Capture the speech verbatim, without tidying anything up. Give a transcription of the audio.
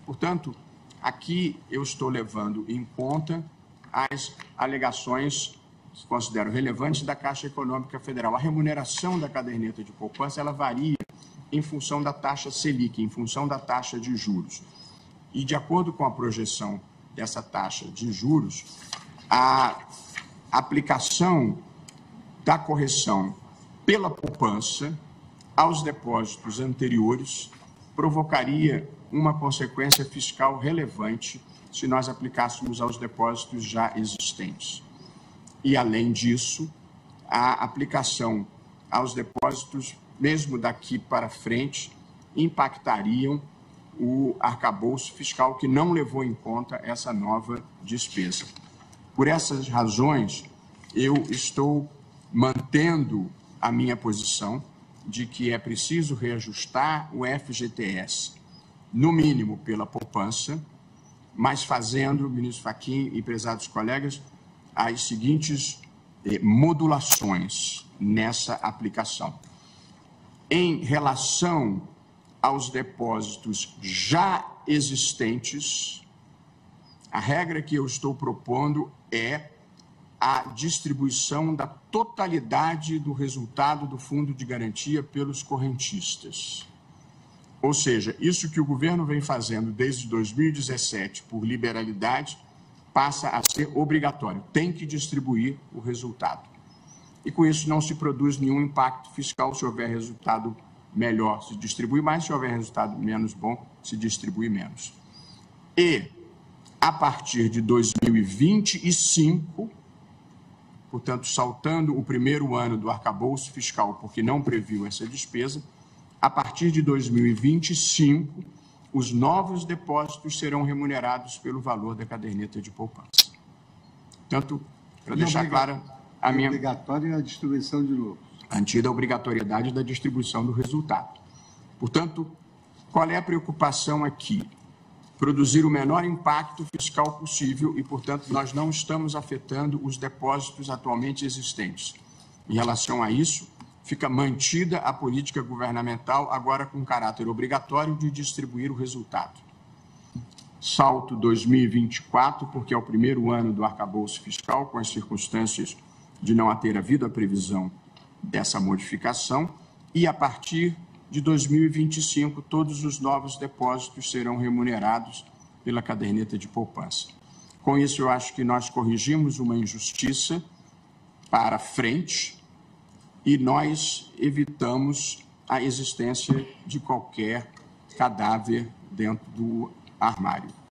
Portanto, aqui eu estou levando em conta as alegações que considero relevantes da Caixa Econômica Federal. A remuneração da caderneta de poupança ela varia em função da taxa Selic, em função da taxa de juros. E, de acordo com a projeção dessa taxa de juros, a aplicação da correção pela poupança aos depósitos anteriores provocaria uma consequência fiscal relevante se nós aplicássemos aos depósitos já existentes. E, além disso, a aplicação aos depósitos, mesmo daqui para frente, impactariam o arcabouço fiscal que não levou em conta essa nova despesa. Por essas razões, eu estou mantendo a minha posição de que é preciso reajustar o F G T S, no mínimo pela poupança, mas fazendo, ministro Fachin e prezados colegas, as seguintes eh, modulações nessa aplicação. Em relação aos depósitos já existentes, a regra que eu estou propondo é a distribuição da totalidade do resultado do fundo de garantia pelos correntistas. Ou seja, isso que o governo vem fazendo desde dois mil e dezessete por liberalidade passa a ser obrigatório, tem que distribuir o resultado. E com isso não se produz nenhum impacto fiscal. Se houver resultado melhor, se distribui mais, se houver resultado menos bom, se distribui menos. E, a partir de dois mil e vinte e cinco, portanto, saltando o primeiro ano do arcabouço fiscal, porque não previu essa despesa, a partir de dois mil e vinte e cinco, os novos depósitos serão remunerados pelo valor da caderneta de poupança. Portanto, para deixar clara a minha... obrigatória a distribuição de lucros. Mantida a obrigatoriedade da distribuição do resultado. Portanto, qual é a preocupação aqui? Produzir o menor impacto fiscal possível e, portanto, nós não estamos afetando os depósitos atualmente existentes. Em relação a isso, fica mantida a política governamental, agora com caráter obrigatório de distribuir o resultado. Salto dois mil e vinte e quatro, porque é o primeiro ano do arcabouço fiscal, com as circunstâncias de não ter havido a previsão dessa modificação, e a partir de dois mil e vinte e cinco, todos os novos depósitos serão remunerados pela caderneta de poupança. Com isso, eu acho que nós corrigimos uma injustiça para frente e nós evitamos a existência de qualquer cadáver dentro do armário.